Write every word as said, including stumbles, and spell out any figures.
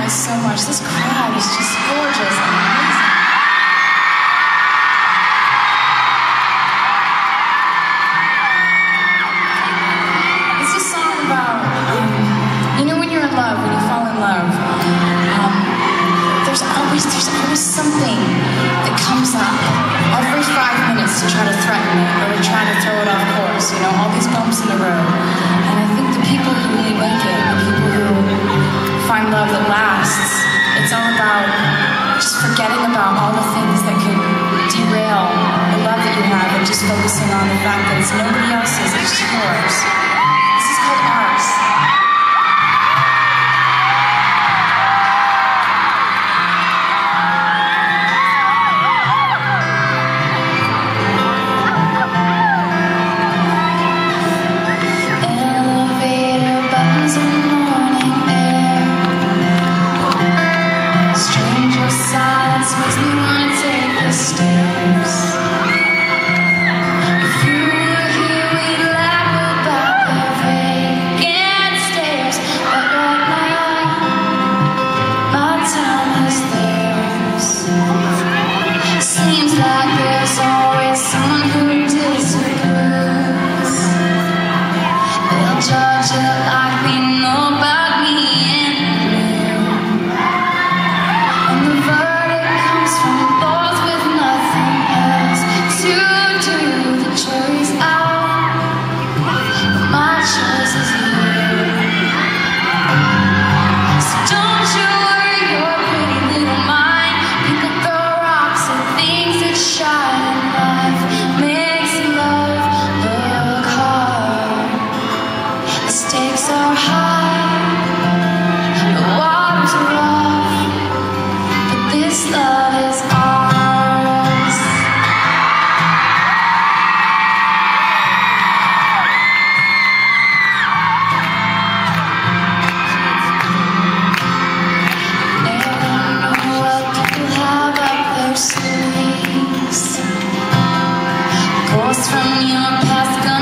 guys so much. This crowd is just gorgeous and amazing. It's a song about, um, you know, when you're in love, when you fall in love, um, there's always there's always something that comes up every five minutes to try to threaten it or to try to throw it off course. You know, all these bumps in the road. And I think the people who really make it, the people who find love that lasts, it's all about just forgetting about all the things that could derail the love that you have and just focusing on the fact that it's nobody else's, it's yours. This is called ours. From your past.